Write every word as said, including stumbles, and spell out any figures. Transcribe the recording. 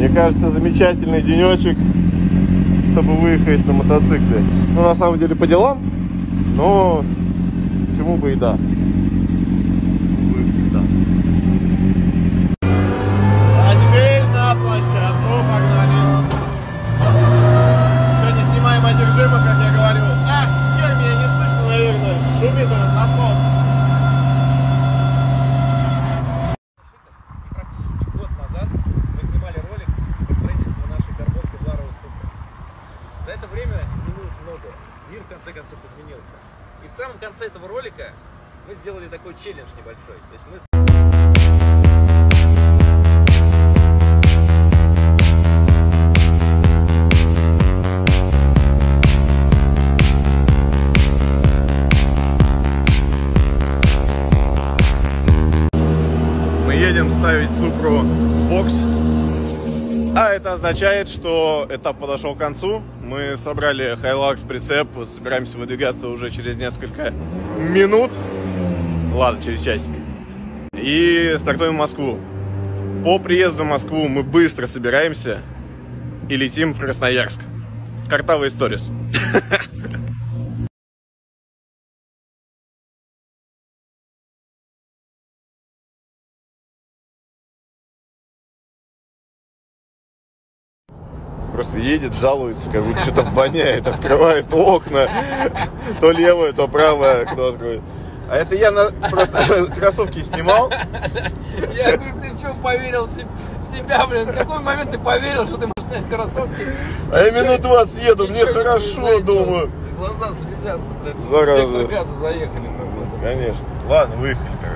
Мне кажется, замечательный денечек, чтобы выехать на мотоцикле. Ну, на самом деле, по делам, но почему бы и да. А теперь на площадку, погнали. Сегодня снимаем одержимо, как я говорю. А, хер, меня не слышно, наверное. Шумит этот насос. Практически год назад мы снимали ролик по строительству нашей карбовки Blarow Supra. За это время изменилось многое. Мир в конце концов изменился. И в самом конце этого ролика мы сделали такой челлендж небольшой. То есть мы Мы едем ставить Супру в бокс. А это означает, что этап подошел к концу. Мы собрали Hilux прицеп, собираемся выдвигаться уже через несколько минут. Ладно, через часик. И стартуем в Москву. По приезду в Москву мы быстро собираемся и летим в Красноярск. Картавый сторис. Просто едет, жалуется, как будто что-то воняет, открывает окна, то левое, то правое, кто откроет. А это я на, просто кроссовки снимал. Я говорю, ты что, поверил в себя, блин? В какой момент ты поверил, что ты можешь снять кроссовки? А я минут двадцать еду, мне хорошо, думаю. Глаза слезятся, блядь. Зараза. Все газа заехали. Конечно. Ладно, выехали, короче.